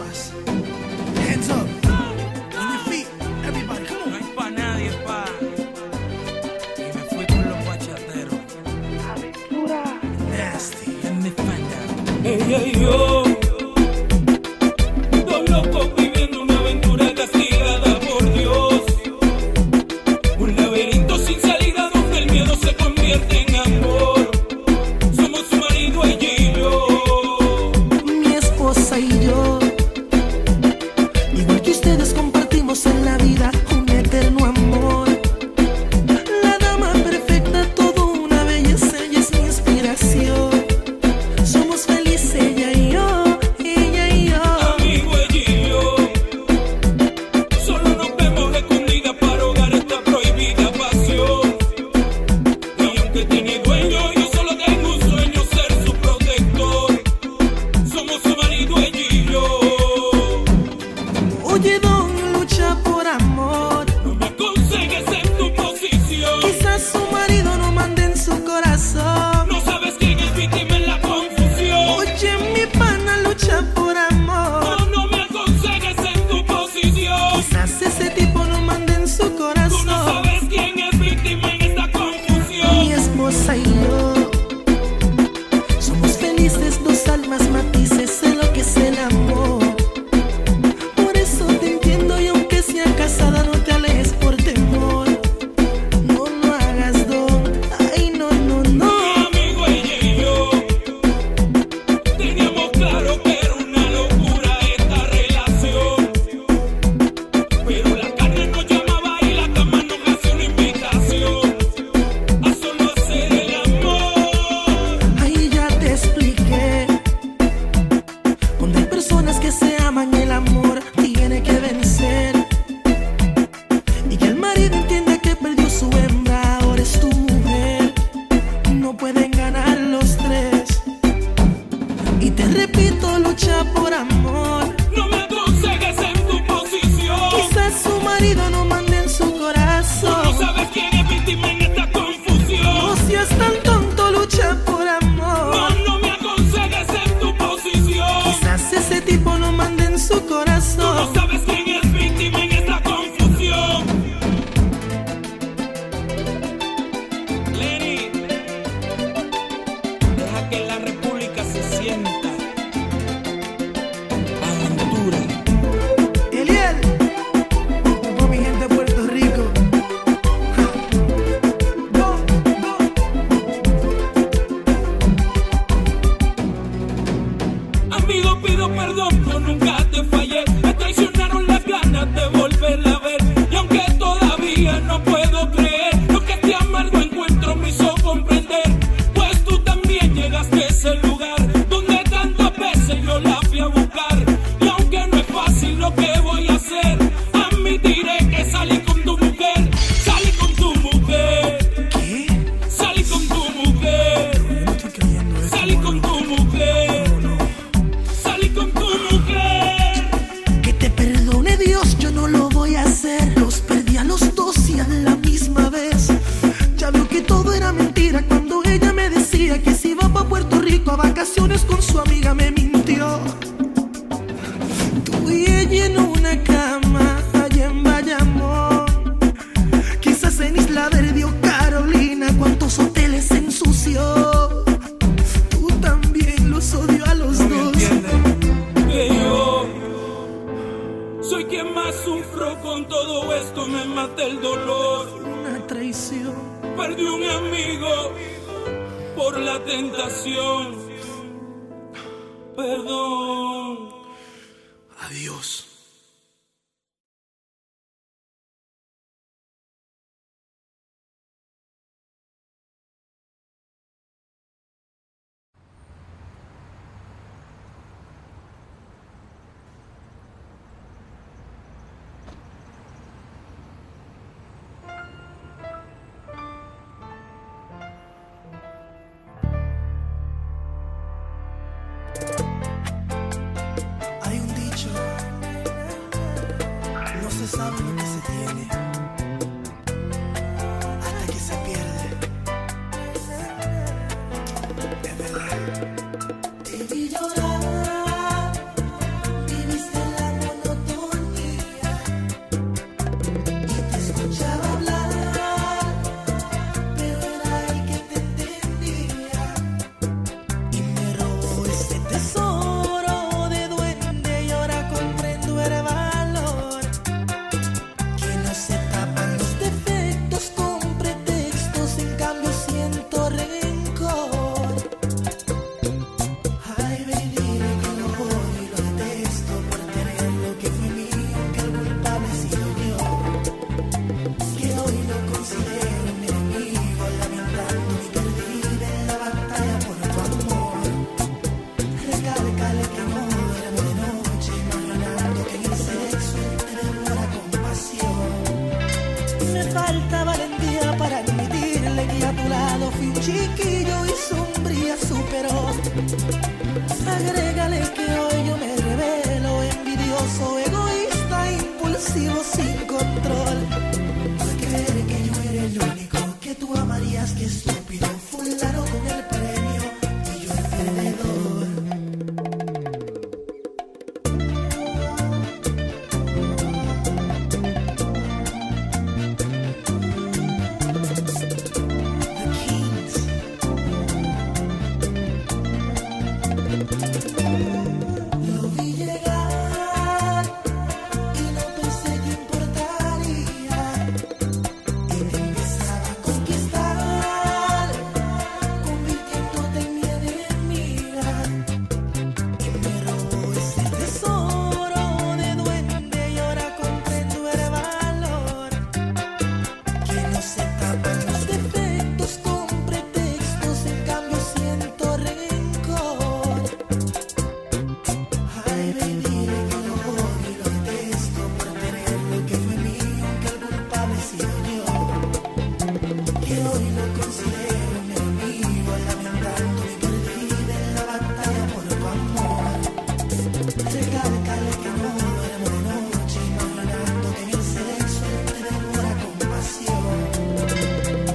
boss. Hands up. On your feet. Everybody, come on. No hay pa' nadie, pa. Y me fui con los bachateros. Aventura. Nasty. En mi espalda. Ella y yo. Dos locos viviendo una aventura castigada por Dios. Un laberinto sin salida donde el miedo se convierte en amor. Somos su marido, ella y yo. Mi esposa y yo, igual que ustedes, compartimos en la vida un eterno amor. La dama perfecta, todo una belleza, ella es mi inspiración. Somos felices ella y yo, ella y yo. Amigo, ella y yo. Solo nos vemos escondidas para ahogar esta prohibida pasión. Y aunque tiene dueño, yo solo tengo un sueño, ser su protector. Somos su marido, ella y yo. Oye, don, lucha por amor. No me aconsejes en tu posición. Quizás su marido no mande en su corazón. No sabes quién es víctima en la confusión. Oye, mi pana, lucha por amor. No, no me aconsejes en tu posición. Quizás ese tipo no mande en su Tú no corazón. sabes quién es víctima en esta confusión. Mi esposa y yo somos felices, dos almas matices, sé lo que es el amor. Por eso te entiendo y aunque sea casada no te alejes por temor. No lo hagas, don. Ay, no, no, no. Mi amigo, ella y yo teníamos claro que era una locura esta relación. Pero la carne nos llamaba y la cama nos hacía una invitación a solo hacer el amor. Ahí ya te expliqué. Cuando hay personas que se aman, el amor tiene que vencer. Y que el marido entiende que perdió su hembra, ahora es tu mujer. No pueden ganar los tres. Y te repito, lucha por amor. No me aconsejes en tu posición. Quizás su marido no mande en su Tú no corazón. sabes quién es víctima en esta confusión. No seas tan tonto, lucha por No, amor. no me aconsejes en tu posición. Quizás ese tipo no mande en su Tú no corazón. sabes quién es víctima en esta confusión. Lenny, deja que la república se sienta. Aventura. Eliel, por mi gente de Puerto Rico. Go, go. Amigo, pido perdón, yo nunca te fallé. Me traicionaron las ganas de volverla a ver. Y aunque todavía no puedo creer lo que este amargo encuentro me hizo comprender, pues tú también llegaste a ese lugar donde tantas veces yo la fui a buscar. Y aunque no es fácil lo que voy a hacer, admitiré que salí con tu mujer. Salí con tu mujer. ¿Qué? Salí con tu mujer. Yo no estoy creyendo esto. Salí con tu mujer. No, no. Salí con tu mujer. Que te perdone Dios, yo no lo voy a hacer. Los perdí a los dos y a la misma vez. Ya veo que todo era mentira cuando ella me decía que se iba para Puerto Rico a vacaciones con su amiga, me mintió. Tú y ella en una cama allá en Bayamón. Quizás en Isla Verde o Carolina, cuántos hoteles ensució. Tú también los odio a los ¿No me dos. entiendes? Que yo soy quien más sufro con todo esto, me mata el dolor. Una traición. Perdí un amigo por la tentación. Perdón. Adiós. Hay un dicho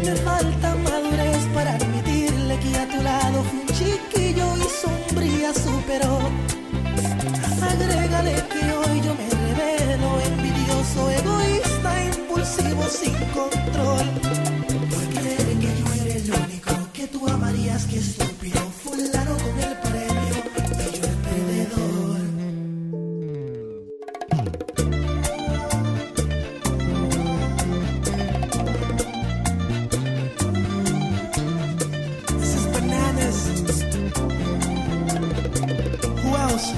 Me falta madurez para admitirle que a tu lado fui un chiquillo y sombría superó. Agrégale que hoy yo me revelo, envidioso, egoísta, impulsivo, sin control. Por creer que yo era el único que tú amarías, que estúpido, fulano con el premio y yo el perdedor. This is bananas. Who else?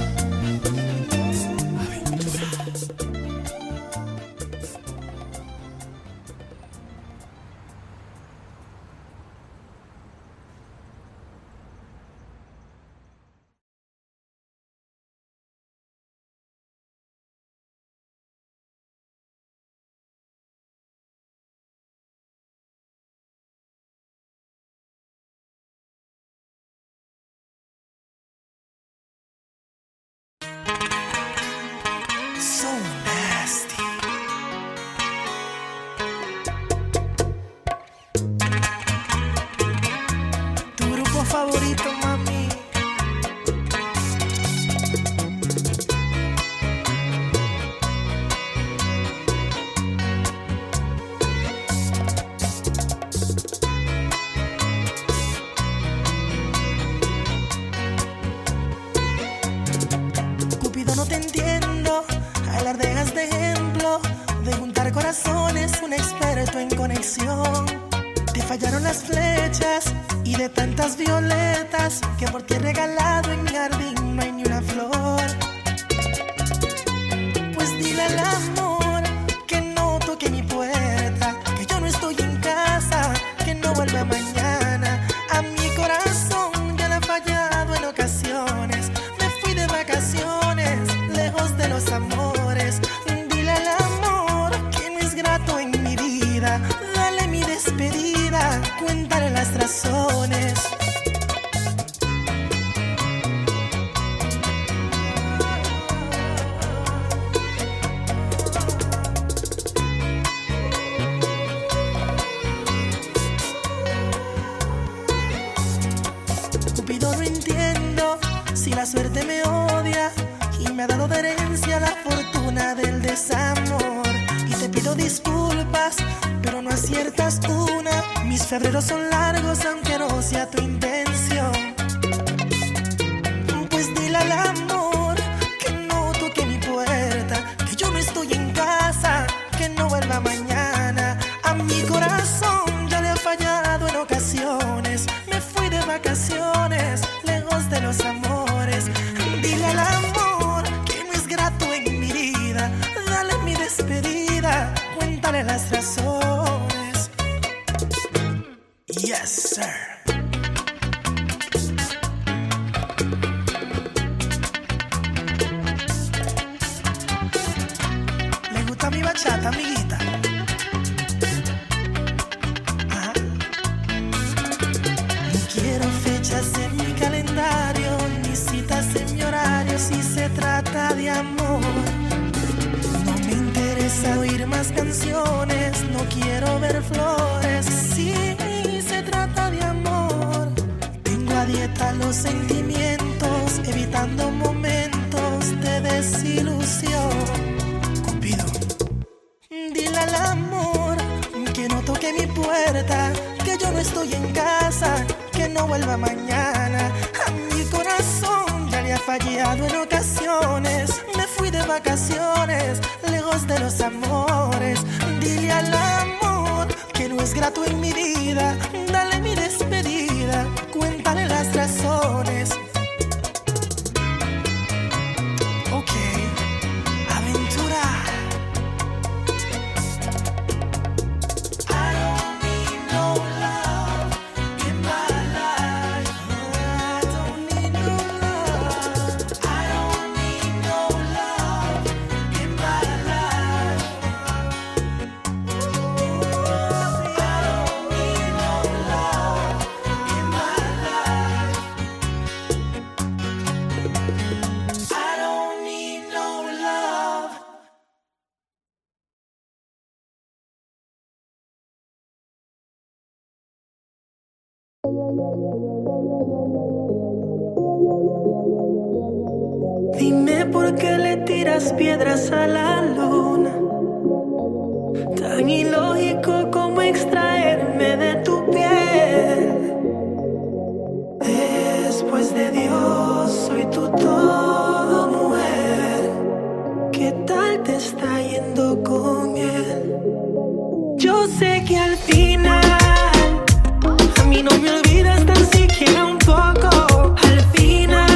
So nasty. Tu grupo favorito, mami. Cupido, no te entiendo. Alardeas de ejemplo, de juntar corazones, un experto en conexión. Te fallaron las flechas y de tantas violetas que por ti he regalado en mi jardín no hay ni una flor. Pues dile al amor que no toque mi puerta, que yo no estoy en casa, que no vuelva mañana. A mi corazón ya le ha fallado en ocasiones. Me fui de vacaciones, lejos de los amores. Dile al amor que no es grato en mi vida. Dale mi despedida, cuéntale las razones. Cupido, no entiendo si la suerte me odia y me ha dado de herencia la fortuna del desamor. Y te pido disculpas, pero no aciertas una. Mis febreros son largos, aunque no sea tu intención. Pues dile al amor que no toque mi puerta, que yo no estoy en casa, que no vuelva mañana. A mi corazón ya le ha fallado en ocasiones. Me fui de vacaciones, lejos de los amores. Dile al amor que no es grato en mi vida. Dale mi despedida, cuéntale las razones. Yes, sir. ¿Le gusta mi bachata, amiguita? Ajá. No quiero fechas en mi calendario, ni citas en mi horario si se trata de amor. No me interesa oír más canciones, no quiero ver flores si se trata de amor. Tengo a dieta los sentimientos, evitando momentos de desilusión. Cupido, dile al amor que no toque mi puerta, que yo no estoy en casa, que no vuelva mañana. A mi corazón ya le ha fallado en ocasiones. Me fui de vacaciones, lejos de los amores. Dile al amor que no es grato en mi vida. Dale mi despedida, cuéntale las razones. Ok, aventura. I don't need no love in my life. I don't need no love. I don't need no love in my life. I don't need no love. Dime por qué le tiras piedras a la luna. Tan ilógico como extraerme de tu piel. Después de Dios soy tu todo, mujer. ¿Qué tal te está yendo con él? Yo sé que al final a mí no me olvidas tan siquiera un poco. Al final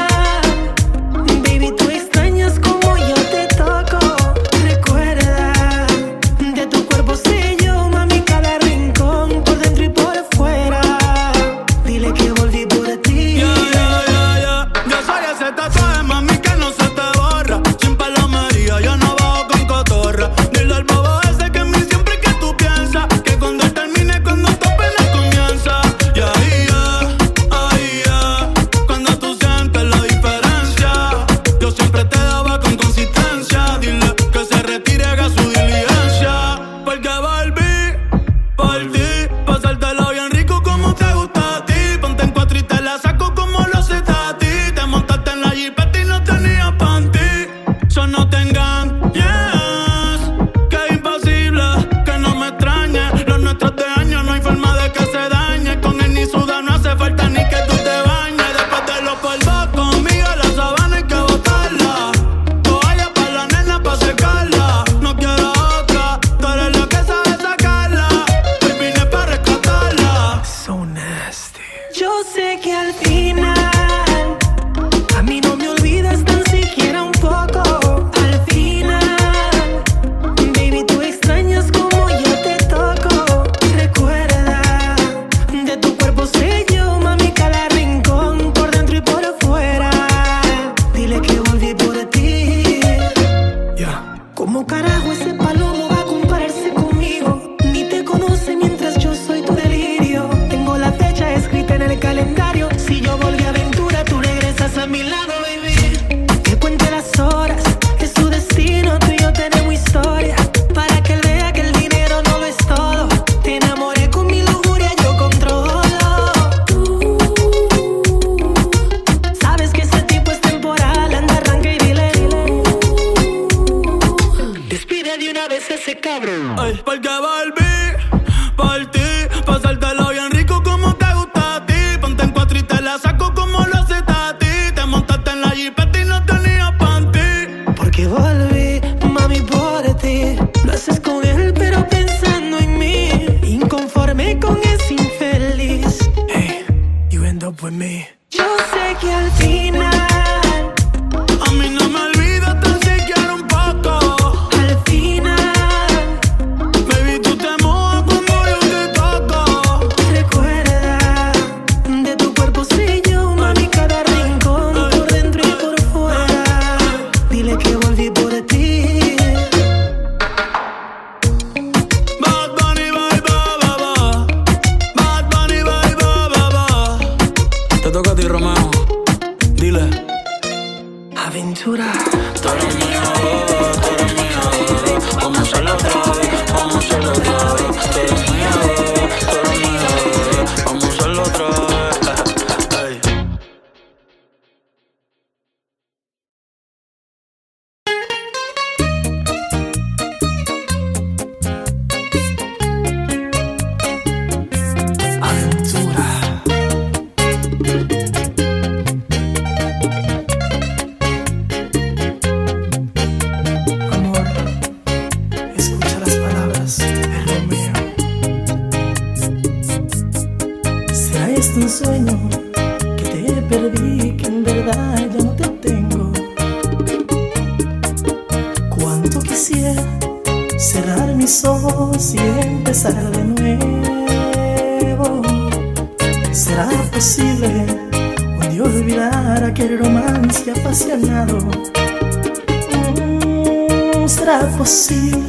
¿Será posible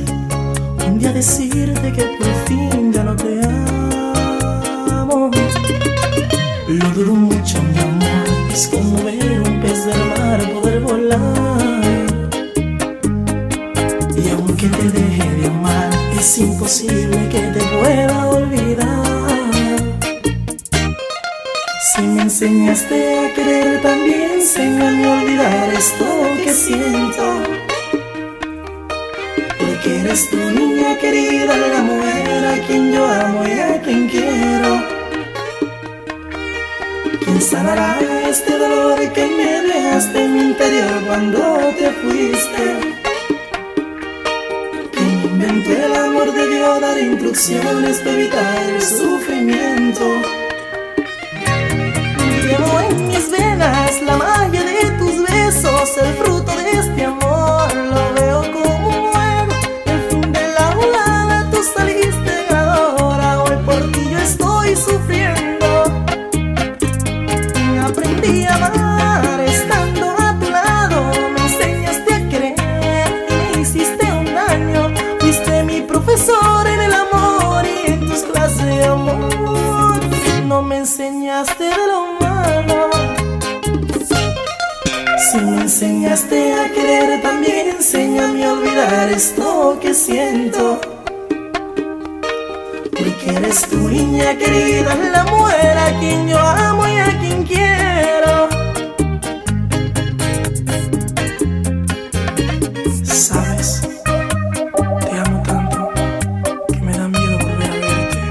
un día decirte que por fin ya no te amo? Lo dudo mucho, mi amor, es como ver un pez del mar poder volar. Y aunque te deje de amar, es imposible que te pueda olvidar. enseñaste a querer, también enséñame a olvidar esto que siento. Porque eres tu niña querida, la mujer a quien yo amo y a quien quiero. ¿Quién sanará este dolor que me dejaste en mi interior cuando te fuiste? ¿Quién inventó el amor debió dar instrucciones para evitar el sufrimiento? Llevo en mis venas la magia de tus besos, el fruto de este amor lo veo como un juego. El fin de la jugada, tú saliste ganadora, hoy por ti yo estoy sufriendo. Aprendí a amar estando a tu lado, me enseñaste a querer y me hiciste un daño. Fuiste mi profesor en el amor y en tus clases de amor no me enseñaste de lo malo. Si me enseñaste a querer, también enséñame a olvidar esto que siento. Porque eres tu niña querida, la mujer a quien yo amo y a quien quiero. Sabes, te amo tanto que me da miedo volver a verte.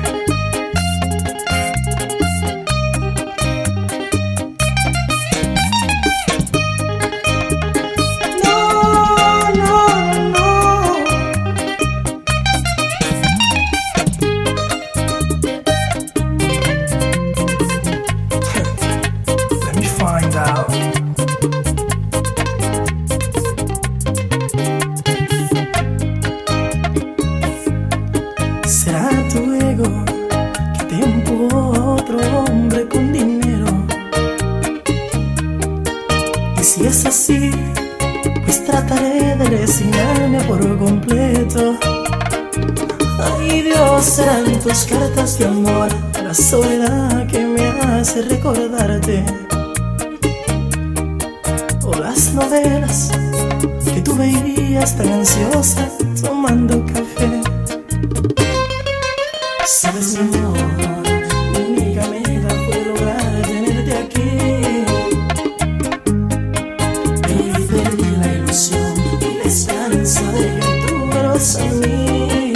No, no, no. Let me find out. ¿Será tu ego que te empujó a otro hombre con dinero? Y si es así, pues trataré de resignarme por completo. Ay Dios, serán tus cartas de amor, la soledad que me hace recordarte, o las novelas que tú veías tan ansiosa tomando café. Sabes mi amor, mi única meta fue lograr tenerte aquí, pero hoy perdí la ilusión y la esperanza de que tú vuelvas a mí.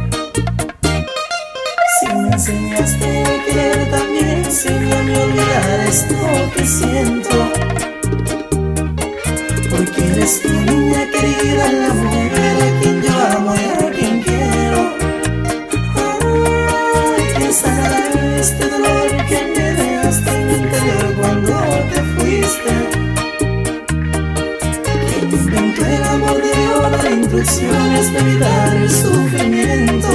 Si me enseñaste a querer, también enséñame a olvidar esto que siento. Porque eres tu niña querida, la mujer a quien yo amo y a quien quiero. Ay, ¿quién sanará este dolor que me dejaste en mi interior cuando te fuiste? ¿Quién inventó el amor debió dar instrucciones para evitar el sufrimiento?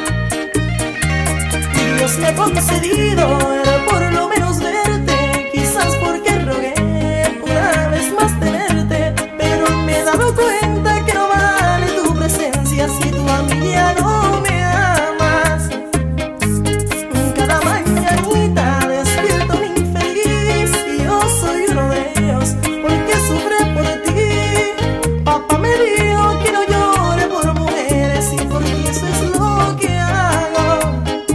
Dios me ha concedido el por lo menos verte, quizás porque rogué una vez más tenerte, pero me he dado cuenta que no vale tu presencia si tú a mí ya no me amas. Cada mañanita despierto un infeliz y yo soy uno de ellos porque sufre por ti. Papá me dijo que no llore por mujeres y por ti eso es lo que hago.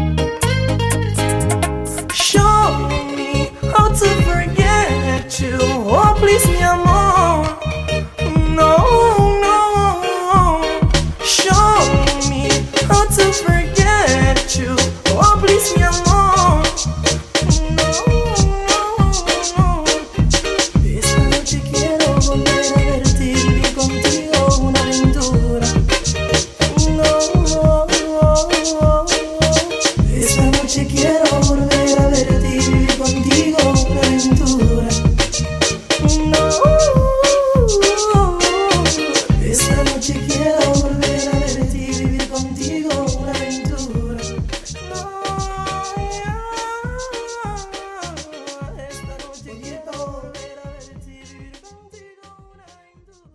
Show me how to forget you. Oh, please, mi amor. No, no. Show me how to forget you. Oh, please, mi amor. No, no. Esta noche quiero volver a verte y vivir contigo una aventura. No. Esta noche quiero volver a verte y vivir contigo una aventura. No. Esta noche quiero volver a verte y vivir contigo una aventura. Esta noche quiero volver a verte y vivir contigo una aventura.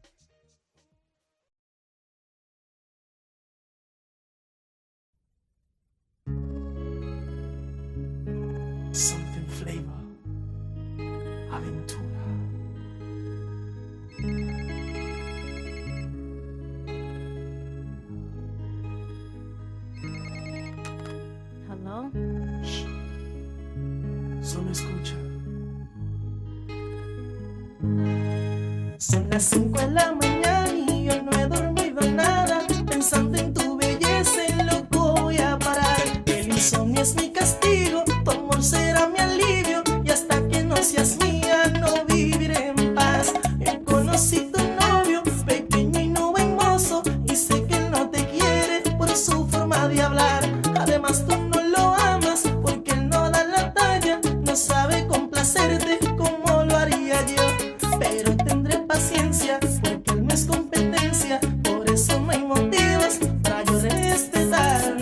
Something flavor, aventura. Hello? Solo escucha. Son las 5 de la mañana y yo no he dormido nada. Pensando en tu belleza, en loco voy a parar. El insomnio es mi castigo, tu amor será mi alivio. Y hasta que no seas mía, no viviré en paz. Conocí tu novio, pequeño y no buen mozo, y sé que él no te quiere por su forma de hablar. Además tú no lo amas porque él no da la talla, no sabe complacerte como lo haría yo. Pero tendré paciencia porque él no es competencia, por eso no hay motivos para yo respetar.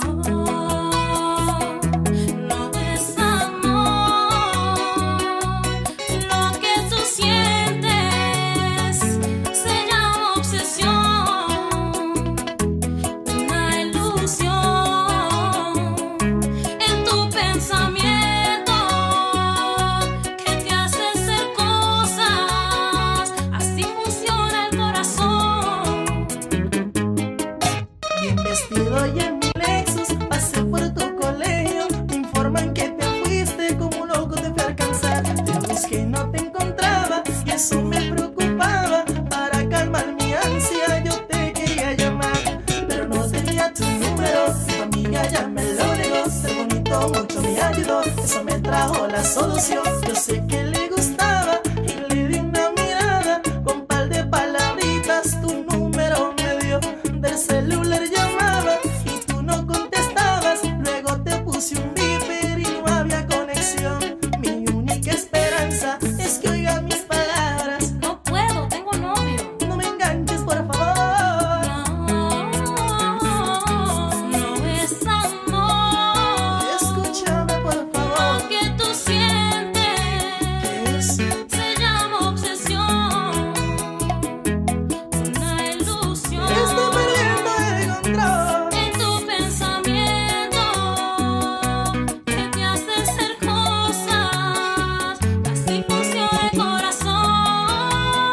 Vestido y en mi Lexus, pasé por tu colegio. Me informan que te fuiste, como un loco te fui a alcanzar. Te busqué y no te encontraba, y eso me preocupaba. Para calmar mi ansia yo te quería llamar, pero no tenía tu número, tu amiga ya me lo negó. Ser bonito mucho me ayudó, eso me trajo la solución. Yo sé que le gustaba y le di una mirada, con par de palabritas tu número me dio. Del celular llamaba y tú no contestabas, luego te puse un beeper y no había conexión. Mi única esperanza es que oiga mis palabras. No puedo, tengo novio. No me enganches, por favor. No es amor. Escúchame, por favor. Lo que tú sientes ¿Qué es? se llama obsesión, una ilusión. Estoy perdiendo el control. En tu pensamiento que te hace hacer cosas, así funciona el corazón.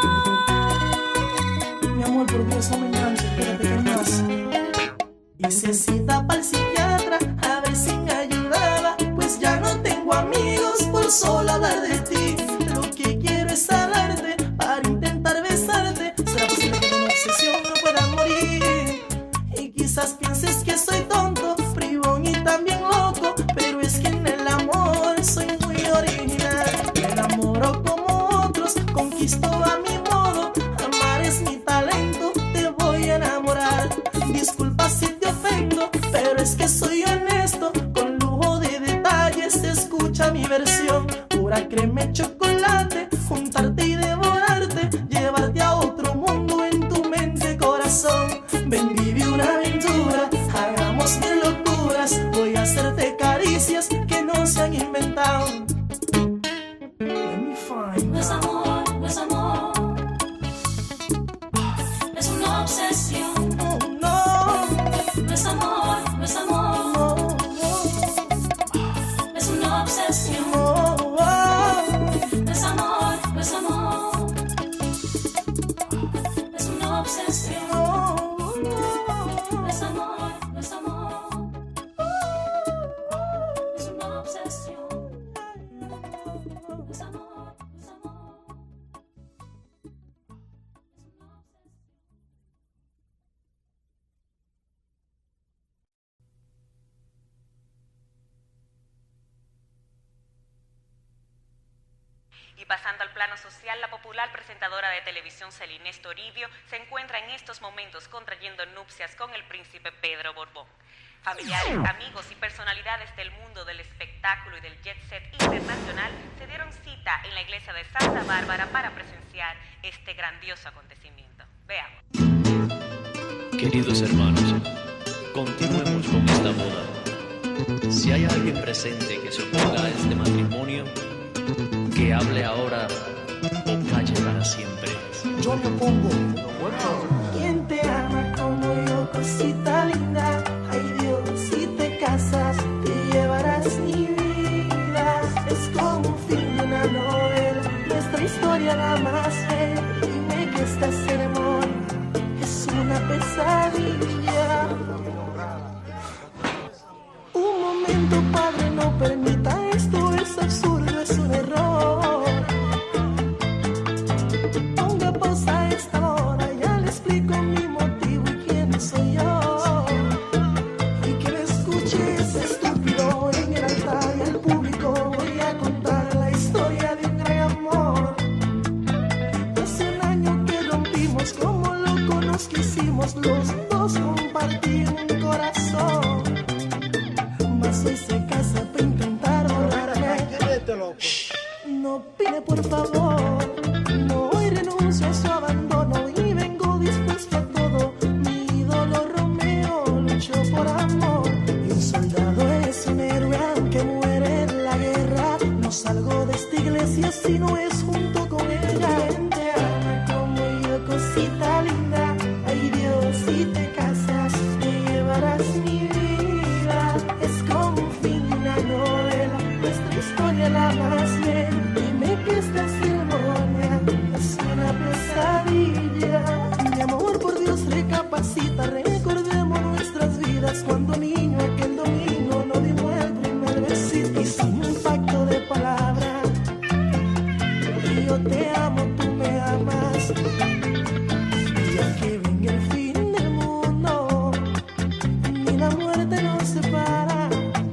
Mi amor, por Dios, no me enganches, espérate, ¿qué más? Hice cita para el psiquiatra a ver si me ayudaba, pues ya no tengo amigos por solo hablar de ti. Lo que quiero es hablarte para intentar besarte. ¿Será posible que de una obsesión no pueda morir? Y quizás pienses que soy tonto, bribón y también loco, pero es que en el amor soy muy original. Me enamoro como otros, conquisto a mi modo. Amar es mi talento, te voy a enamorar. Disculpa si te ofendo, pero es que soy honesto. Con lujo de detalles, escucha mi versión. Pura crema y chocolate, juntarte y devorarte, llevarte a otro mundo en tu mente, corazón. Ven, vive una aventura, hagamos mil locuras. Voy a hacerte caricias que no se han inventado. Let me find No es out. amor, no es amor, es una obsesión. Oh, no, No es amor, no es amor, no, es una obsesión. no, No es amor, no es amor, es una obsesión. No es amor, no es amor, es una obsesión. No es amor, no es amor, es una obsesión. Y pasando al plano social, la popular presentadora de televisión Celines Toribio se encuentra en estos momentos contrayendo nupcias con el príncipe Pedro Borbón. Familiares, amigos y personalidades del mundo del espectáculo y del jet set internacional se dieron cita en la iglesia de Santa Bárbara para presenciar este grandioso acontecimiento. Veamos. Queridos hermanos, continuemos con esta boda. Si hay alguien presente que se oponga a este matrimonio, que hable ahora o calle para siempre. yo me opongo. ¿Quién te ama como yo, cosita linda? Ay Dios, si te casas, te llevarás mi vida. Es como un fin de una novela, nuestra historia la más bella. Dime que esta ceremonia es una pesadilla. Un momento, padre, no permita esto, es absurdo, es un error. Ponga casa para intentar borrarme. No pide por favor, no hoy renuncio a su abandono y vengo dispuesto a todo. Mi ídolo Romeo luchó por amor y un soldado es un héroe aunque muere en la guerra. No salgo de esta iglesia si no es junto con ella. Te ama como yo, cosita linda. Ay Dios, si te casas te llevarás mi vida. Es como un fin de una novela, nuestra historia la más bien. Esta ceremonia es una pesadilla. Mi amor, por Dios, recapacita. Recordemos nuestras vidas cuando niño aquel domingo nos dimos el primer besito. Hicimos un pacto de palabra. Y yo te amo, tú me amas. Y aunque venga el fin del mundo, ni la muerte nos separa.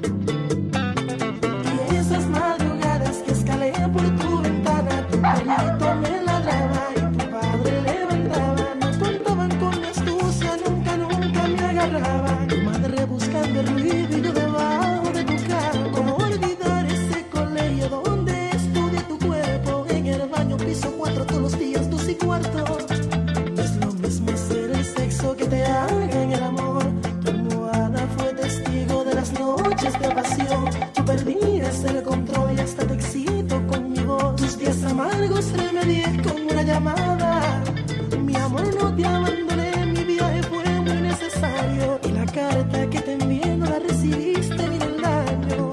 Y esas madrugadas que escalé por tu perrito me ladraba y tu padre levantaba. Nos contaban con astucia, nunca me agarraba. Tu madre buscando el ruido y yo debajo de tu cama. ¿Cómo olvidar ese colegio donde estudia tu cuerpo? En el baño piso 4 todos los días, 2 y cuarto. No es lo mismo hacer el sexo que te hagan el amor. Tu almohada fue testigo de las noches de pasión. Tú perdías el control y hasta te excito con mi voz. Tus días amargos remedié con una llamada. Mi amor, no te abandoné, mi viaje fue muy necesario. Y la carta que te envié no la recibiste ni del daño.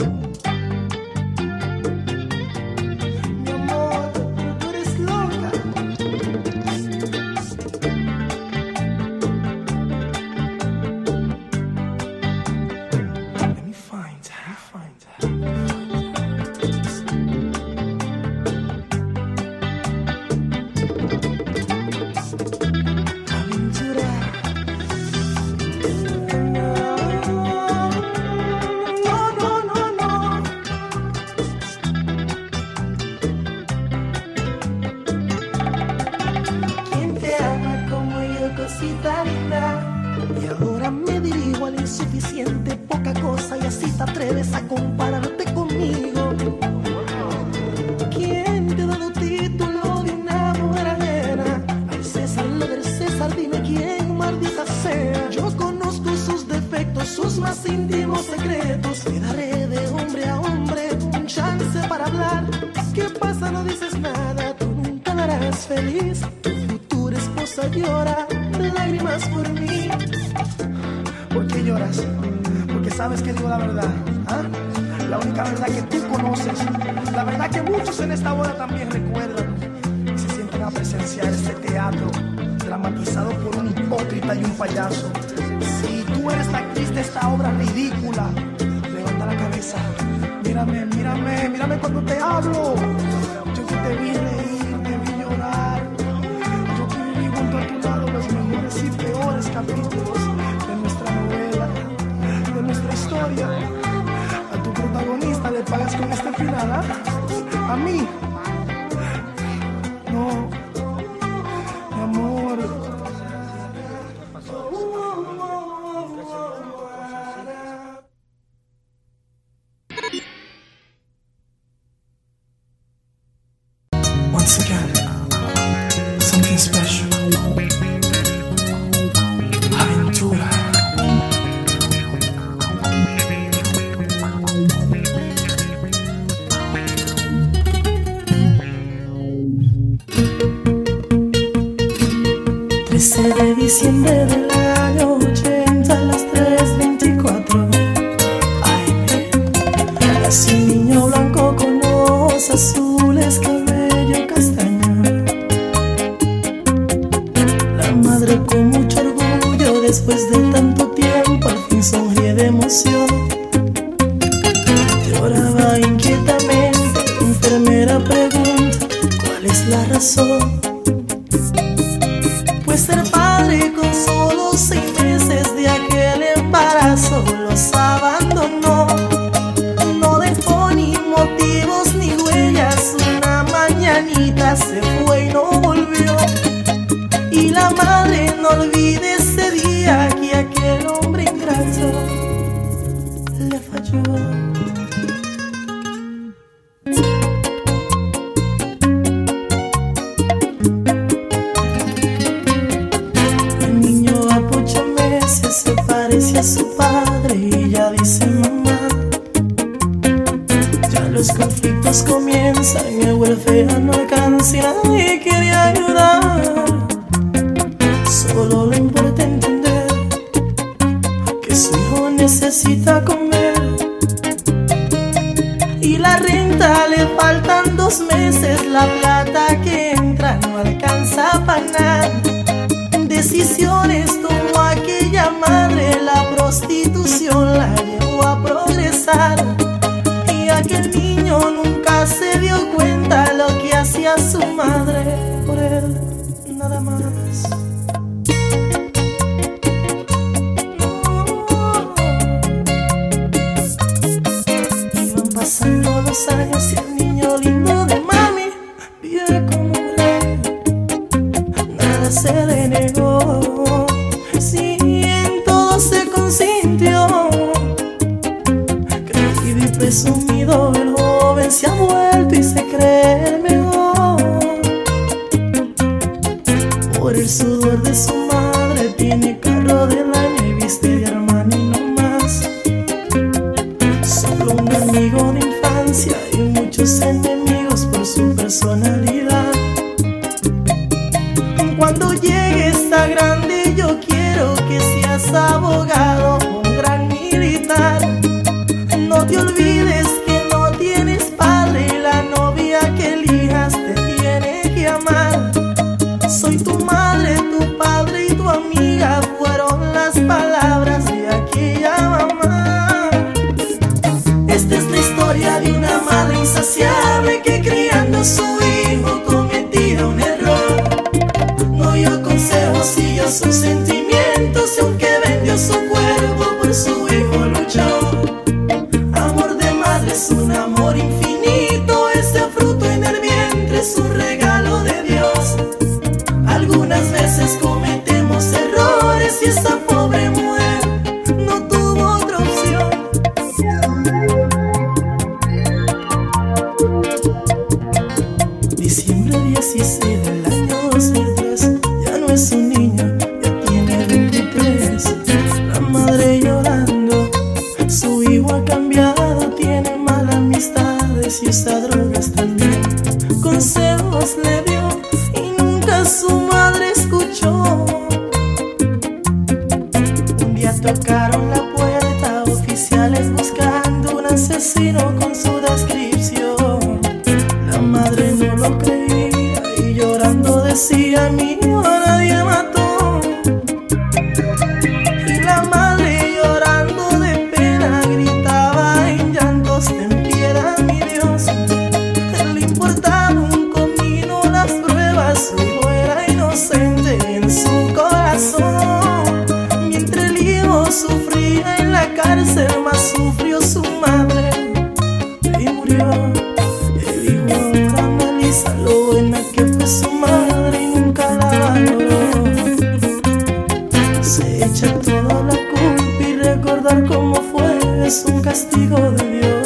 Mi amor, tú eres loca. Let me find her. Cosita linda, y ahora me dirijo al insuficiente, poca cosa, y así te atreves a compararte conmigo. ¿Quién te ha dado título de una mujer ajena? Al César lo del César, dime quién, maldita sea. Yo conozco sus defectos, sus más íntimos secretos. Te daré de hombre a hombre un chance para hablar. ¿Qué pasa? No dices nada, tú nunca la harás feliz. Tu futura esposa llora lágrimas por mí. ¿Por qué lloras? Porque sabes que digo la verdad, ¿ah? La única verdad que tú conoces, la verdad que muchos en esta boda también recuerdan y se sienten a presenciar este teatro dramatizado por un hipócrita y un payaso. Si tú eres la actriz de esta obra ridícula, levanta la cabeza, mírame cuando te hablo. Yo que te vi reír, te vi llorar, yo que viví junto a tu lado los mejores y peores capítulos de nuestra novela, de nuestra historia. A tu protagonista le pagas con este final, ¿ah? A mí no, mi amor. Once again, something special. Aventura. De diciembre del año 80 a las 3:24 AM. Nació un niño blanco con ojos azules, cabello castaño. La madre con mucho orgullo, después de tanto tiempo, al fin sonríe de emoción. Lloraba inquietamente, la enfermera pregunta cuál es la razón. Pues ser padre con solo 6 meses de aquel embarazo los abandonó. No dejó ni motivos ni huellas, una mañanita se fue y no volvió. Y la madre no olvide ese día que aquel hombre ingrato le falló. los conflictos comienzan, el welfare no alcanza y nadie quiere ayudar. Solo le importa entender que su hijo necesita comer, y la renta le faltan 2 meses, la plata que entra no alcanza para nada. Decisiones tomó aquella madre, la prostitución la llevó a progresar, y aquel niño nunca se dio cuenta lo que hacía su madre por él, nada más. Iban pasando los años y el niño lindo de mami vive como un rey, nada se le negó, sí, en todo se consintió. Creído y presumido, el joven se ha vuelto y se cree el mejor. Por el sudor de su madre tiene carro del año y viste de Armani no más. Solo un amigo de infancia y muchos enemigos por su personalidad. Cuando llegues a grande yo quiero que seas abogado, un gran militar. No te olvides que no tienes padre y la novia que elijas te tiene que amar. Soy tu madre, tu padre y tu amiga, fueron las palabras de aquella mamá. Esta es la historia de una madre insaciable que criando a su hijo cometía un error. No dio consejos, siguió sus sentimientos y aunque vendió su cuerpo por su hijo luchó. Amor de madre es un amor infinito, ese fruto en el vientre es un regalo de Dios. Algunas veces cometemos errores y esa pobre mujer no tuvo otra opción. Diciembre 16 del año 2003, ya no es un niño, ya tiene 23. La madre llorando, su hijo ha cambiado, tiene malas amistades y usa drogas también. Consejos le dio y nunca su madre escuchó. Un día tocaron la puerta, oficiales buscando un asesino con su descripción. La madre no lo creía y llorando decía: mi hijo nadie mató. Y la madre llorando de pena gritaba en llantos: ten piedad, mi Dios. Le importaba un comino las pruebas, su hijo era inocente en su corazón. Mientras el hijo sufría en la cárcel, más sufrió su madre y murió. El hijo ahora analiza lo buena que fue su madre y nunca la valoró. Se echa toda la culpa y recordar cómo fue es un castigo de Dios.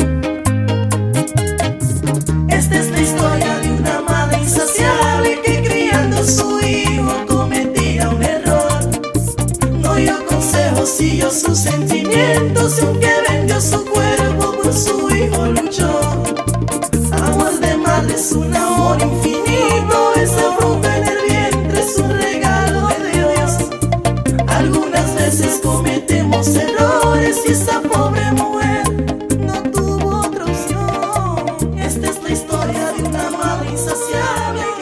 Esta es la historia de una madre insaciable que criando a su hijo cometía un error. No dio consejos, siguió sus sentimientos y aunque vendió su cuerpo por su hijo luchó. Amor de madre es un amor infinito, ese fruto en el vientre es un regalo de Dios. Algunas veces cometemos errores y esa pobre mujer no tuvo otra opción. Esta es la historia de una madre insaciable